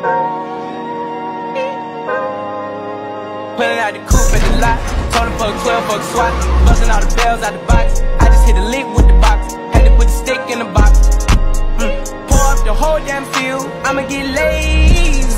Pulling out the coupe at the lot. Told him fuck 12, fuck SWAT. Busting all the bells out the box. I just hit a lick with the box. Had to put the stick in the box. Pour up the whole damn field. I'ma get lazy.